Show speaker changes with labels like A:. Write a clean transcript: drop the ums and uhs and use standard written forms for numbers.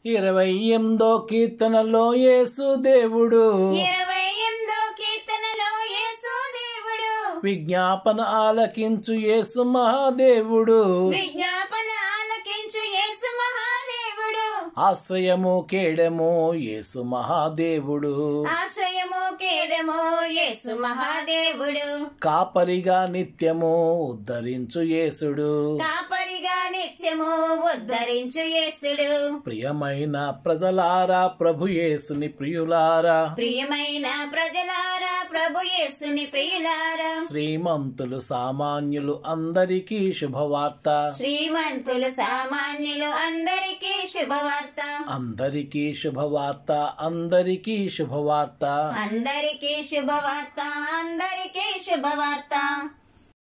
A: 28వ కీర్తనలో యేసు దేవుడు
B: 28వ కీర్తనలో యేసు దేవుడు
A: విజ్ఞాపన ఆలకించు యేసు మహాదేవుడు
B: విజ్ఞాపన ఆలకించు యేసు మహాదేవుడు
A: ఆశ్రయము కేడము యేసు మహాదేవుడు
B: ఆశ్రయము కేడము యేసు మహాదేవుడు
A: కాపరిగా నిత్యము ఉద్ధరించు యేసుడు
B: కాపరిగా నిత్యము ఉద్ధరించు యేసుడు
A: ప్రియమైన ప్రజలారా ప్రభు యేసుని ప్రియులారా
B: ప్రియమైన ప్రజలారా ప్రభు యేసుని ప్రియులారా
A: శ్రీమంతులు సామాన్యులు అందరికీ శుభవార్త
B: శ్రీమంతులు సామాన్యులు అందరికీ శుభవార్త
A: అందరికీ శుభవార్త అందరికీ శుభవార్త
B: అందరికీ శుభవార్త అందరికీ శుభవార్త